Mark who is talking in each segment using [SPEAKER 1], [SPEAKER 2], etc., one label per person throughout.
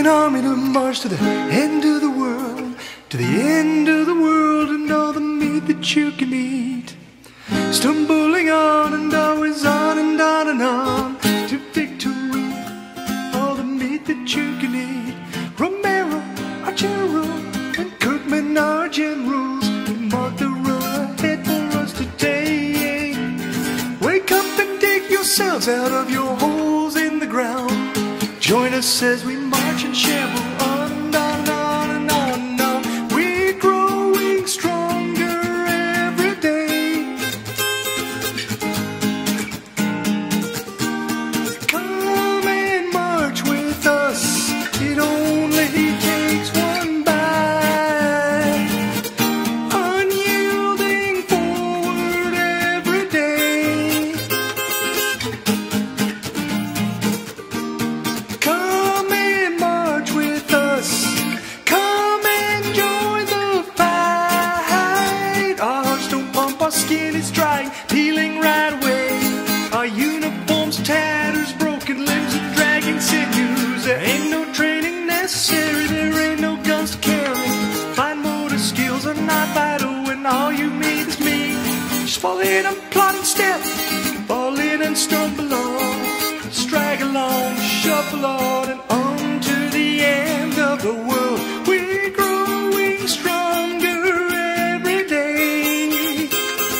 [SPEAKER 1] an army to march to the end of the world, to the end of the world, and all the meat that you can eat. Stumbling on and always on and on and on to victory, all the meat that you can eat. Romero, our general, and Kirkman, our generals, we mark the road ahead for us today. Wake up and dig yourselves out of your holes in the ground. Join us as we march and shamble on and on and on and on and on. We're growing stronger every day. Come and march with us. It only takes one bite. Unyielding forward every day. Come and march with us. Come and join the fight. Our hearts don't pump, our skin is dry, peeling right away. Our uniforms, tatters, broken limbs, and dragging sinews. There ain't no training necessary, there ain't no guns to carry. Fine motor skills are not vital when all you meet is me. Just fall in and plot and step, fall in and stumble on, straggle along, shuffle on, and on to the end of the world. We're growing stronger every day.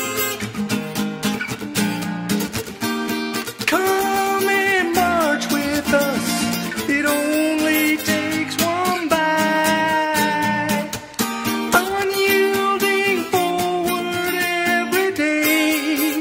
[SPEAKER 1] Come and march with us. It only takes one bite. Unyielding forward every day.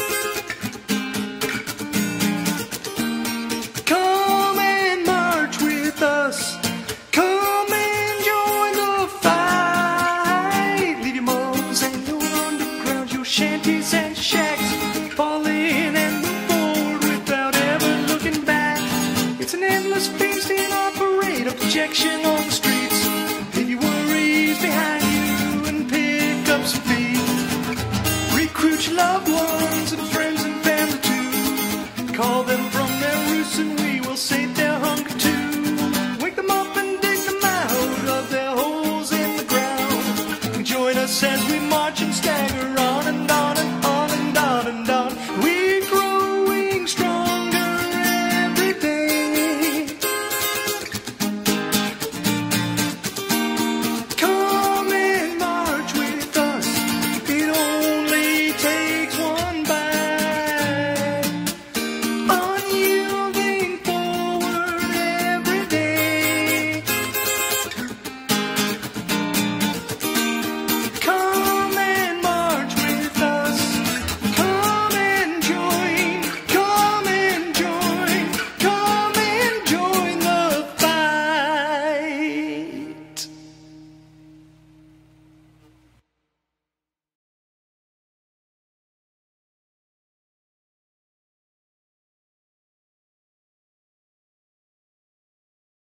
[SPEAKER 1] Come and march with us. Come and join the fight. Leave your moles and your undergrounds, your shanties and shacks. Fall in and move forward without ever looking back. It's an endless feast in our parade of projection on the streets. Leave your worries behind you and pick up some feet. Recruit your loved ones and friends and family too. Call them from their roosts and we will sate their hunger too. Wake them up and dig them out of their holes in the ground. Join us as we